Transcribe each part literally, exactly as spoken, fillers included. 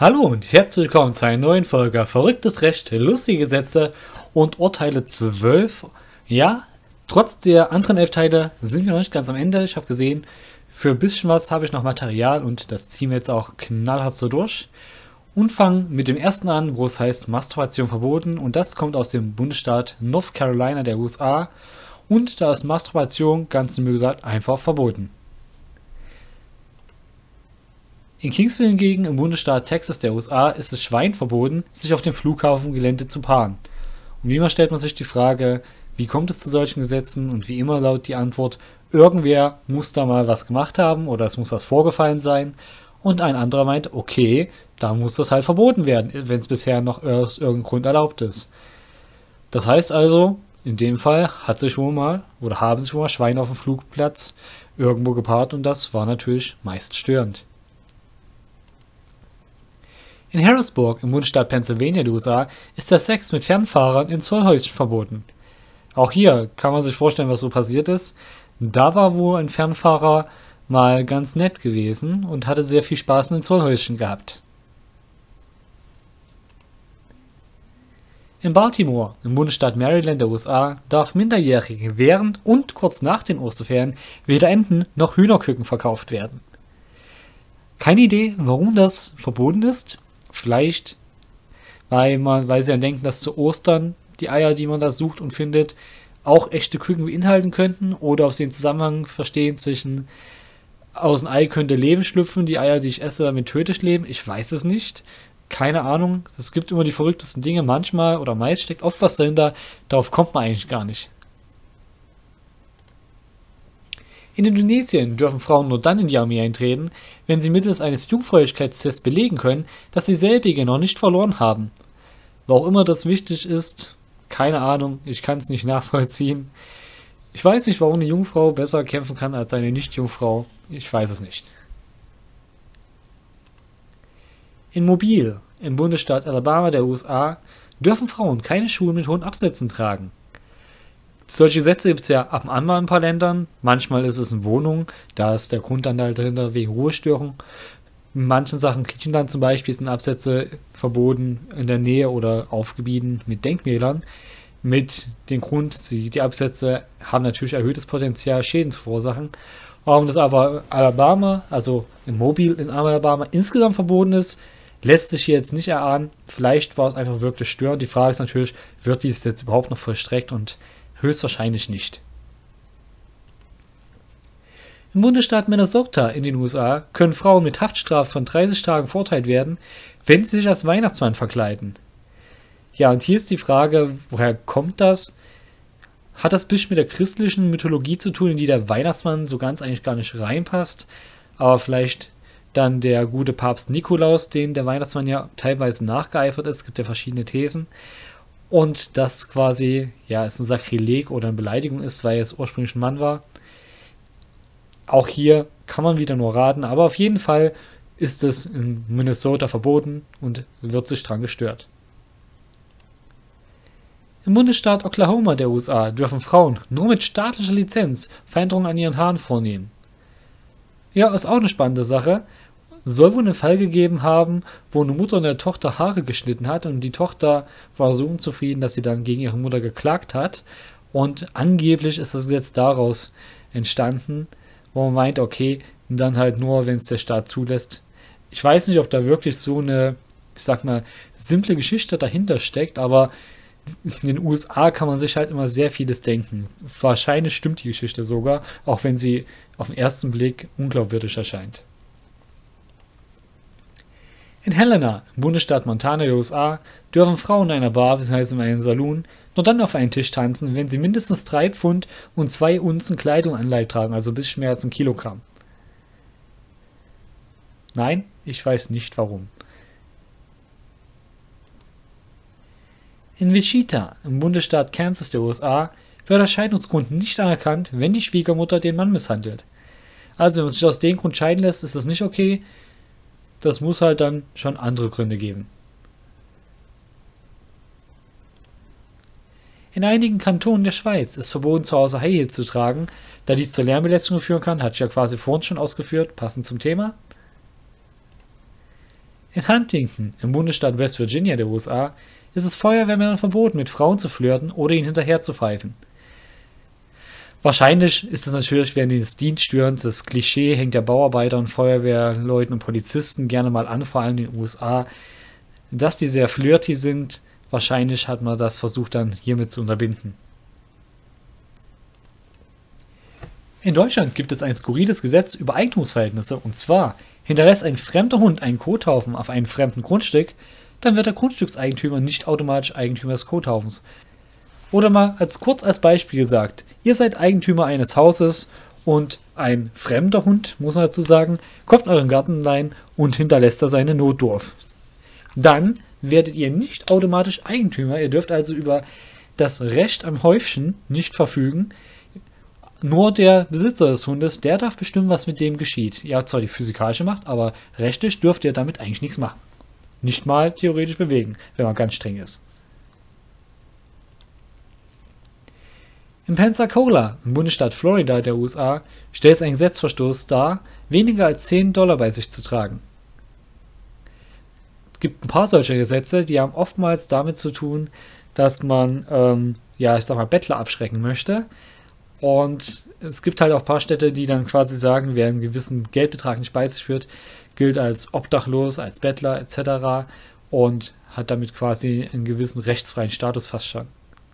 Hallo und herzlich willkommen zu einer neuen Folge Verrücktes Recht, lustige Gesetze und Urteile zwölf. Ja, trotz der anderen elf Teile sind wir noch nicht ganz am Ende. Ich habe gesehen, für ein bisschen was habe ich noch Material und das ziehen wir jetzt auch knallhart so durch. Und fangen mit dem ersten an, wo es heißt Masturbation verboten, und das kommt aus dem Bundesstaat North Carolina der U S A, und da ist Masturbation, ganz simpel gesagt, einfach verboten. In Kingsville hingegen, im Bundesstaat Texas der U S A, ist es Schwein verboten, sich auf dem Flughafengelände zu paaren. Und wie immer stellt man sich die Frage, wie kommt es zu solchen Gesetzen? Und wie immer lautet die Antwort, irgendwer muss da mal was gemacht haben oder es muss was vorgefallen sein. Und ein anderer meint, okay, da muss das halt verboten werden, wenn es bisher noch aus irgendeinem Grund erlaubt ist. Das heißt also, in dem Fall hat sich wohl mal oder haben sich wohl mal Schweine auf dem Flugplatz irgendwo gepaart, und das war natürlich meist störend. In Harrisburg im Bundesstaat Pennsylvania der U S A ist der Sex mit Fernfahrern in Zollhäuschen verboten. Auch hier kann man sich vorstellen, was so passiert ist. Da war wohl ein Fernfahrer mal ganz nett gewesen und hatte sehr viel Spaß in den Zollhäuschen gehabt. In Baltimore im Bundesstaat Maryland der U S A darf Minderjährige während und kurz nach den Osterferien weder Enten noch Hühnerküken verkauft werden. Keine Idee, warum das verboten ist. Vielleicht, weil, man, weil sie dann denken, dass zu Ostern die Eier, die man da sucht und findet, auch echte Küken beinhalten könnten, oder ob sie den Zusammenhang verstehen zwischen aus dem Ei könnte Leben schlüpfen, die Eier, die ich esse, damit tödlich leben. Ich weiß es nicht. Keine Ahnung. Es gibt immer die verrücktesten Dinge. Manchmal oder meist steckt oft was dahinter. Darauf kommt man eigentlich gar nicht. In Indonesien dürfen Frauen nur dann in die Armee eintreten, wenn sie mittels eines Jungfräulichkeitstests belegen können, dass sie selbige noch nicht verloren haben. Wo auch immer das wichtig ist, keine Ahnung, ich kann es nicht nachvollziehen. Ich weiß nicht, warum eine Jungfrau besser kämpfen kann als eine Nicht-Jungfrau. Ich weiß es nicht. In Mobile, im Bundesstaat Alabama der U S A, dürfen Frauen keine Schuhe mit hohen Absätzen tragen. Solche Gesetze gibt es ja ab und an mal in ein paar Ländern. Manchmal ist es in Wohnungen, da ist der Grund dann halt dahinter wegen Ruhestörung. In manchen Sachen, Griechenland zum Beispiel, sind Absätze verboten in der Nähe oder auf Gebieten mit Denkmälern. Mit dem Grund, sie, die Absätze haben natürlich erhöhtes Potenzial, Schäden zu verursachen. Warum das aber Alabama, also in Mobile in Alabama, insgesamt verboten ist, lässt sich hier jetzt nicht erahnen. Vielleicht war es einfach wirklich störend. Die Frage ist natürlich, wird dies jetzt überhaupt noch vollstreckt, und höchstwahrscheinlich nicht. Im Bundesstaat Minnesota in den U S A können Frauen mit Haftstrafe von dreißig Tagen verurteilt werden, wenn sie sich als Weihnachtsmann verkleiden. Ja, und hier ist die Frage, woher kommt das? Hat das ein bisschen mit der christlichen Mythologie zu tun, in die der Weihnachtsmann so ganz eigentlich gar nicht reinpasst? Aber vielleicht dann der gute Papst Nikolaus, den der Weihnachtsmann ja teilweise nachgeeifert ist. Es gibt ja verschiedene Thesen. Und das quasi, ja, es ein Sakrileg oder eine Beleidigung ist, weil es ursprünglich ein Mann war. Auch hier kann man wieder nur raten, aber auf jeden Fall ist es in Minnesota verboten und wird sich dran gestört. Im Bundesstaat Oklahoma der U S A dürfen Frauen nur mit staatlicher Lizenz Veränderungen an ihren Haaren vornehmen. Ja, ist auch eine spannende Sache. Soll wohl einen Fall gegeben haben, wo eine Mutter der Tochter Haare geschnitten hat, und die Tochter war so unzufrieden, dass sie dann gegen ihre Mutter geklagt hat, und angeblich ist das Gesetz daraus entstanden, wo man meint, okay, dann halt nur, wenn es der Staat zulässt. Ich weiß nicht, ob da wirklich so eine, ich sag mal, simple Geschichte dahinter steckt, aber in den U S A kann man sich halt immer sehr vieles denken. Wahrscheinlich stimmt die Geschichte sogar, auch wenn sie auf den ersten Blick unglaubwürdig erscheint. In Helena, im Bundesstaat Montana der U S A, dürfen Frauen in einer Bar bzw. in einem Saloon nur dann auf einen Tisch tanzen, wenn sie mindestens drei Pfund und zwei Unzen Kleidung an Leib tragen, also ein bisschen mehr als ein Kilogramm. Nein, ich weiß nicht warum. In Wichita, im Bundesstaat Kansas der U S A, wird der Scheidungsgrund nicht anerkannt, wenn die Schwiegermutter den Mann misshandelt. Also wenn man sich aus dem Grund scheiden lässt, ist das nicht okay. Das muss halt dann schon andere Gründe geben. In einigen Kantonen der Schweiz ist verboten, zu Hause High Heels zu tragen, da dies zur Lärmbelästigung führen kann, hatte ich ja quasi vorhin schon ausgeführt, passend zum Thema. In Huntington, im Bundesstaat West Virginia der U S A, ist es Feuerwehrmännern verboten, mit Frauen zu flirten oder ihnen hinterher zu pfeifen. Wahrscheinlich ist es natürlich während des Dienststörens, das Klischee hängt ja Bauarbeitern, Feuerwehrleuten und Polizisten gerne mal an, vor allem in den U S A, dass die sehr flirty sind. Wahrscheinlich hat man das versucht dann hiermit zu unterbinden. In Deutschland gibt es ein skurriles Gesetz über Eigentumsverhältnisse, und zwar: hinterlässt ein fremder Hund einen Kothaufen auf einem fremden Grundstück, dann wird der Grundstückseigentümer nicht automatisch Eigentümer des Kothaufens. Oder mal als kurz als Beispiel gesagt: Ihr seid Eigentümer eines Hauses und ein fremder Hund, muss man dazu sagen, kommt in euren Garten rein und hinterlässt da seine Notdurft. Dann werdet ihr nicht automatisch Eigentümer, ihr dürft also über das Recht am Häufchen nicht verfügen. Nur der Besitzer des Hundes, der darf bestimmen, was mit dem geschieht. Ihr habt zwar die physikalische Macht, aber rechtlich dürft ihr damit eigentlich nichts machen. Nicht mal theoretisch bewegen, wenn man ganz streng ist. In Pensacola, im Bundesstaat Florida der U S A, stellt es einen Gesetzesverstoß dar, weniger als zehn Dollar bei sich zu tragen. Es gibt ein paar solcher Gesetze, die haben oftmals damit zu tun, dass man, ähm, ja, ich sag mal, Bettler abschrecken möchte. Und es gibt halt auch ein paar Städte, die dann quasi sagen, wer einen gewissen Geldbetrag nicht bei sich führt, gilt als obdachlos, als Bettler et cetera und hat damit quasi einen gewissen rechtsfreien Status fast schon.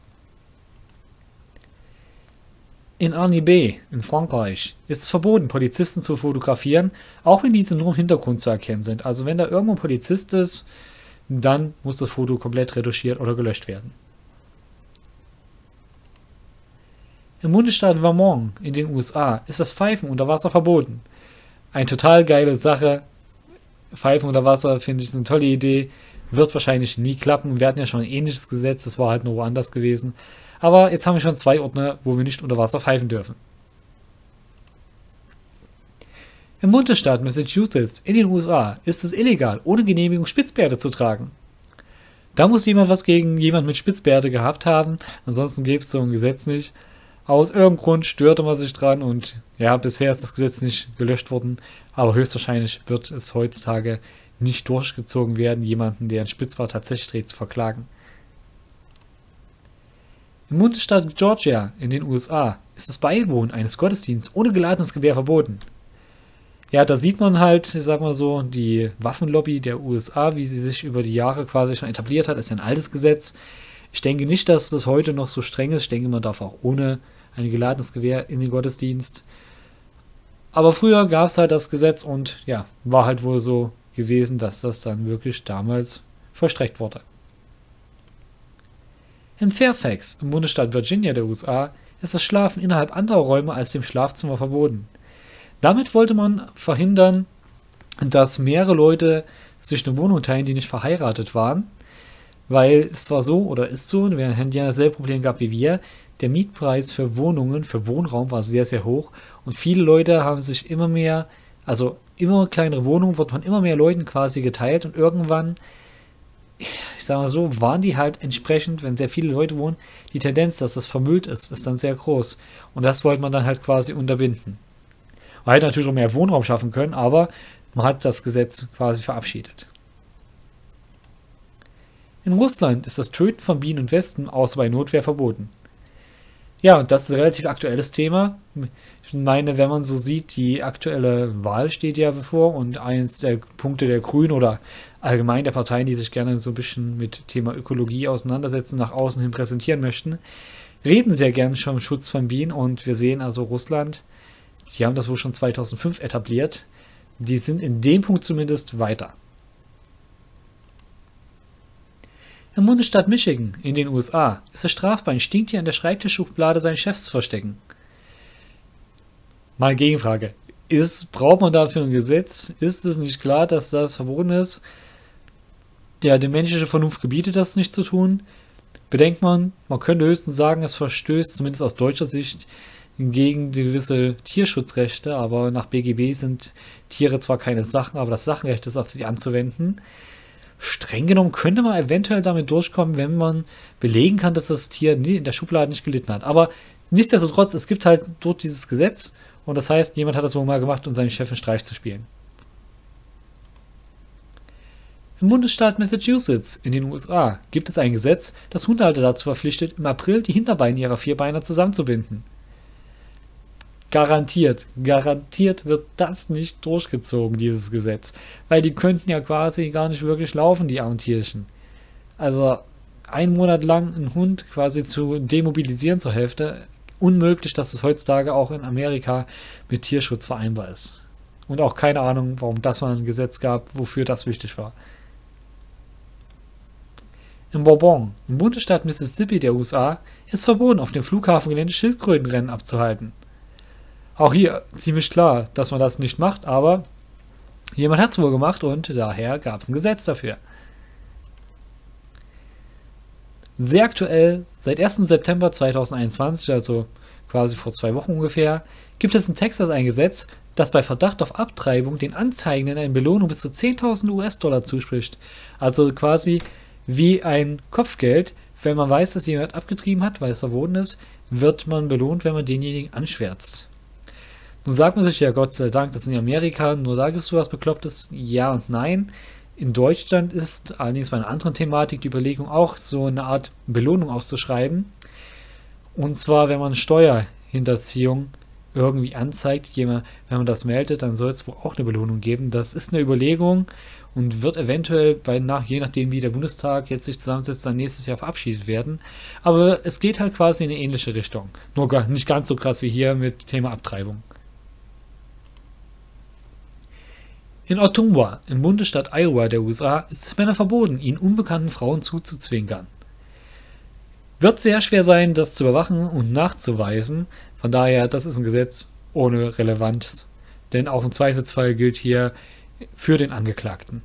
In Arnibé in Frankreich ist es verboten, Polizisten zu fotografieren, auch wenn diese nur im Hintergrund zu erkennen sind. Also wenn da irgendwo ein Polizist ist, dann muss das Foto komplett retuschiert oder gelöscht werden. Im Bundesstaat Vermont in den U S A ist das Pfeifen unter Wasser verboten. Eine total geile Sache. Pfeifen unter Wasser finde ich eine tolle Idee. Wird wahrscheinlich nie klappen. Wir hatten ja schon ein ähnliches Gesetz, das war halt nur woanders gewesen. Aber jetzt haben wir schon zwei Orte, wo wir nicht unter Wasser pfeifen dürfen. Im Bundesstaat Massachusetts in den U S A ist es illegal, ohne Genehmigung Spitzbärte zu tragen. Da muss jemand was gegen jemand mit Spitzbärte gehabt haben, ansonsten gäbe es so ein Gesetz nicht. Aus irgendeinem Grund störte man sich dran und ja, bisher ist das Gesetz nicht gelöscht worden, aber höchstwahrscheinlich wird es heutzutage nicht durchgezogen werden, jemanden, der einen Spitzbart tatsächlich trägt, zu verklagen. Im Bundesstaat Georgia in den U S A ist das Beiwohnen eines Gottesdienstes ohne geladenes Gewehr verboten. Ja, da sieht man halt, ich sag mal so, die Waffenlobby der U S A, wie sie sich über die Jahre quasi schon etabliert hat, ist ein altes Gesetz. Ich denke nicht, dass das heute noch so streng ist. Ich denke, man darf auch ohne ein geladenes Gewehr in den Gottesdienst. Aber früher gab es halt das Gesetz und ja, war halt wohl so gewesen, dass das dann wirklich damals vollstreckt wurde. In Fairfax, im Bundesstaat Virginia der U S A, ist das Schlafen innerhalb anderer Räume als dem Schlafzimmer verboten. Damit wollte man verhindern, dass mehrere Leute sich eine Wohnung teilen, die nicht verheiratet waren. Weil es war so, oder ist so, wir haben ja dasselbe Problem gehabt wie wir, der Mietpreis für Wohnungen, für Wohnraum war sehr, sehr hoch und viele Leute haben sich immer mehr, also immer kleinere Wohnungen wurden von immer mehr Leuten quasi geteilt und irgendwann, ich sag mal so, waren die halt entsprechend, wenn sehr viele Leute wohnen, die Tendenz, dass das vermüllt ist, ist dann sehr groß und das wollte man dann halt quasi unterbinden. Man hätte natürlich auch mehr Wohnraum schaffen können, aber man hat das Gesetz quasi verabschiedet. In Russland ist das Töten von Bienen und Wespen außer bei Notwehr verboten. Ja, und das ist ein relativ aktuelles Thema. Ich meine, wenn man so sieht, die aktuelle Wahl steht ja bevor und eins der Punkte der Grünen oder allgemein der Parteien, die sich gerne so ein bisschen mit Thema Ökologie auseinandersetzen, nach außen hin präsentieren möchten, reden sehr gerne schon vom Schutz von Bienen und wir sehen also Russland, die haben das wohl schon zweitausendfünf etabliert, die sind in dem Punkt zumindest weiter. Im Bundesstaat Michigan in den U S A ist es strafbar, ein Stinktier in der Schreibtischschublade seines Chefs zu verstecken. Mal Gegenfrage. Ist, braucht man dafür ein Gesetz? Ist es nicht klar, dass das verboten ist? Ja, die menschliche Vernunft gebietet das nicht zu tun. Bedenkt man, man könnte höchstens sagen, es verstößt, zumindest aus deutscher Sicht, gegen gewisse Tierschutzrechte, aber nach B G B sind Tiere zwar keine Sachen, aber das Sachenrecht ist auf sie anzuwenden. Streng genommen könnte man eventuell damit durchkommen, wenn man belegen kann, dass das Tier in der Schublade nicht gelitten hat. Aber nichtsdestotrotz, es gibt halt dort dieses Gesetz und das heißt, jemand hat das wohl mal gemacht, um seinen Chef einen Streich zu spielen. Im Bundesstaat Massachusetts in den U S A gibt es ein Gesetz, das Hundehalter dazu verpflichtet, im April die Hinterbeine ihrer Vierbeiner zusammenzubinden. Garantiert, garantiert wird das nicht durchgezogen, dieses Gesetz. Weil die könnten ja quasi gar nicht wirklich laufen, die armen Tierchen. Also einen Monat lang einen Hund quasi zu demobilisieren zur Hälfte, unmöglich, dass es heutzutage auch in Amerika mit Tierschutz vereinbar ist. Und auch keine Ahnung, warum das mal ein Gesetz gab, wofür das wichtig war. In Bourbon, im Bundesstaat Mississippi der U S A, ist verboten, auf dem Flughafengelände Schildkrötenrennen abzuhalten. Auch hier ziemlich klar, dass man das nicht macht, aber jemand hat es wohl gemacht und daher gab es ein Gesetz dafür. Sehr aktuell, seit ersten September zweitausendeinundzwanzig, also quasi vor zwei Wochen ungefähr, gibt es in Texas ein Gesetz, das bei Verdacht auf Abtreibung den Anzeigenden eine Belohnung bis zu zehntausend US-Dollar zuspricht. Also quasi wie ein Kopfgeld. Wenn man weiß, dass jemand abgetrieben hat, weil es verboten ist, wird man belohnt, wenn man denjenigen anschwärzt. Nun sagt man sich ja, Gott sei Dank, das in Amerika, nur da gibt es sowas Beklopptes. Ja und nein. In Deutschland ist allerdings bei einer anderen Thematik die Überlegung auch, so eine Art Belohnung auszuschreiben. Und zwar, wenn man Steuerhinterziehung irgendwie anzeigt, wenn man das meldet, dann soll es wohl auch eine Belohnung geben. Das ist eine Überlegung und wird eventuell, bei nach, je nachdem wie der Bundestag jetzt sich zusammensetzt, dann nächstes Jahr verabschiedet werden. Aber es geht halt quasi in eine ähnliche Richtung. Nur gar, nicht ganz so krass wie hier mit Thema Abtreibung. In Ottumwa, im Bundesstaat Iowa der U S A, ist es Männern verboten, ihnen unbekannten Frauen zuzuzwinkern. Wird sehr schwer sein, das zu überwachen und nachzuweisen. Von daher, das ist ein Gesetz ohne Relevanz. Denn auch im Zweifelsfall gilt hier für den Angeklagten.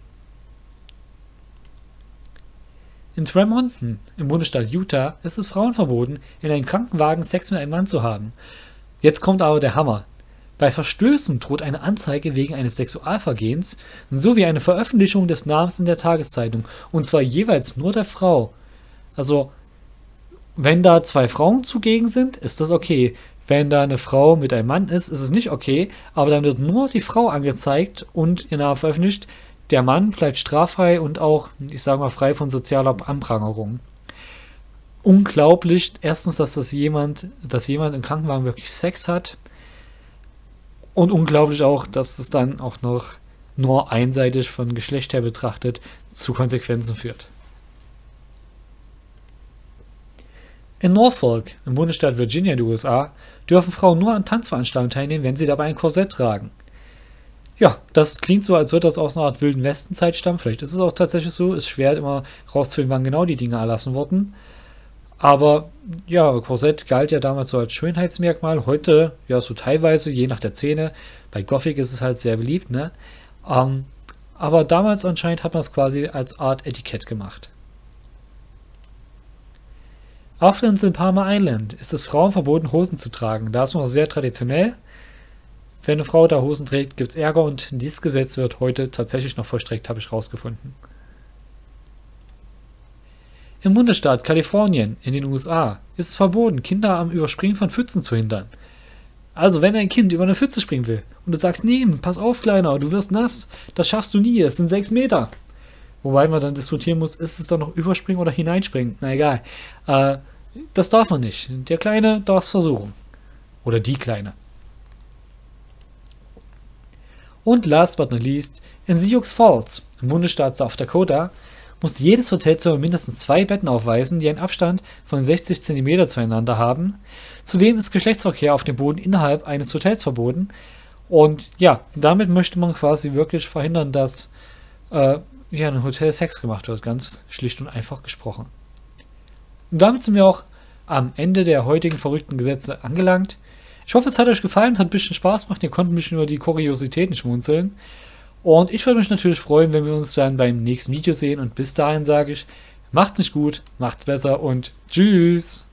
In Tremonton, im Bundesstaat Utah, ist es Frauen verboten, in einem Krankenwagen Sex mit einem Mann zu haben. Jetzt kommt aber der Hammer. Bei Verstößen droht eine Anzeige wegen eines Sexualvergehens sowie eine Veröffentlichung des Namens in der Tageszeitung. Und zwar jeweils nur der Frau. Also, wenn da zwei Frauen zugegen sind, ist das okay. Wenn da eine Frau mit einem Mann ist, ist es nicht okay. Aber dann wird nur die Frau angezeigt und in der veröffentlicht. Der Mann bleibt straffrei und auch, ich sage mal, frei von sozialer Anprangerung. Unglaublich. Erstens, dass das jemand, dass jemand im Krankenwagen wirklich Sex hat. Und unglaublich auch, dass es dann auch noch nur einseitig von Geschlecht her betrachtet zu Konsequenzen führt. In Norfolk, im Bundesstaat Virginia der U S A, dürfen Frauen nur an Tanzveranstaltungen teilnehmen, wenn sie dabei ein Korsett tragen. Ja, das klingt so, als würde das aus einer Art Wilden Westen-Zeit stammen. Vielleicht ist es auch tatsächlich so. Ist schwer immer rauszufinden, wann genau die Dinge erlassen wurden. Aber ja, Korsett galt ja damals so als Schönheitsmerkmal. Heute, ja, so teilweise, je nach der Szene. Bei Gothic ist es halt sehr beliebt, ne? Ähm, aber damals anscheinend hat man es quasi als Art Etikett gemacht. Auf der Insel Palmer Island ist es Frauen verboten, Hosen zu tragen. Da ist noch sehr traditionell. Wenn eine Frau da Hosen trägt, gibt es Ärger und dieses Gesetz wird heute tatsächlich noch vollstreckt, habe ich rausgefunden. Im Bundesstaat Kalifornien in den U S A ist es verboten, Kinder am Überspringen von Pfützen zu hindern. Also wenn ein Kind über eine Pfütze springen will und du sagst, nee, pass auf, Kleiner, du wirst nass, das schaffst du nie, es sind sechs Meter. Wobei man dann diskutieren muss, ist es doch noch Überspringen oder Hineinspringen? Na egal. Äh, das darf man nicht. Der Kleine darf es versuchen. Oder die Kleine. Und last but not least, in Sioux Falls, im Bundesstaat South Dakota, muss jedes Hotelzimmer mindestens zwei Betten aufweisen, die einen Abstand von sechzig Zentimeter zueinander haben. Zudem ist Geschlechtsverkehr auf dem Boden innerhalb eines Hotels verboten. Und ja, damit möchte man quasi wirklich verhindern, dass äh, ja, in einem Hotel Sex gemacht wird. Ganz schlicht und einfach gesprochen. Und damit sind wir auch am Ende der heutigen verrückten Gesetze angelangt. Ich hoffe, es hat euch gefallen, hat ein bisschen Spaß gemacht. Ihr konntet ein bisschen über die Kuriositäten schmunzeln. Und ich würde mich natürlich freuen, wenn wir uns dann beim nächsten Video sehen. Und bis dahin sage ich, macht's nicht gut, macht's besser und tschüss.